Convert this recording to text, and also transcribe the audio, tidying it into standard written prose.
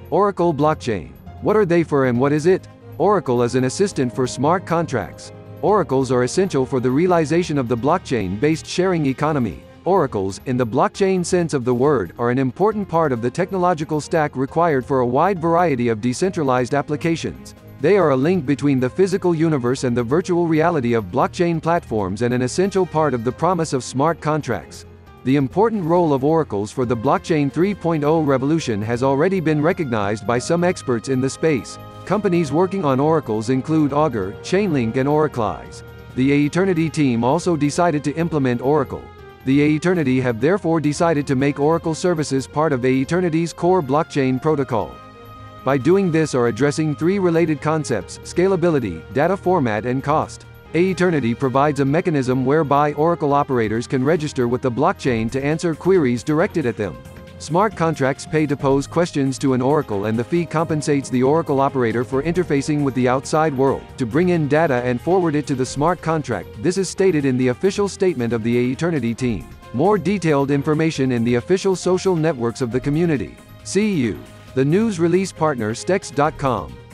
Oracle blockchain. What are they for and what is it? Oracle is an assistant for smart contracts. Oracles are essential for the realization of the blockchain-based sharing economy. Oracles, in the blockchain sense of the word, are an important part of the technological stack required for a wide variety of decentralized applications. They are a link between the physical universe and the virtual reality of blockchain platforms and an essential part of the promise of smart contracts. The important role of oracles for the blockchain 3.0 revolution has already been recognized by some experts in the space. Companies working on oracles include Augur, ChainLink and Oraclize. The Aeternity team also decided to implement Oracle. The Aeternity have therefore decided to make Oracle services part of Aeternity's core blockchain protocol. By doing this are addressing three related concepts: scalability, data format and cost. Aeternity provides a mechanism whereby Oracle operators can register with the blockchain to answer queries directed at them. Smart contracts pay to pose questions to an oracle and the fee compensates the oracle operator for interfacing with the outside world, to bring in data and forward it to the smart contract. This is stated in the official statement of the Aeternity team. More detailed information in the official social networks of the community. See you. The news release partner stex.com.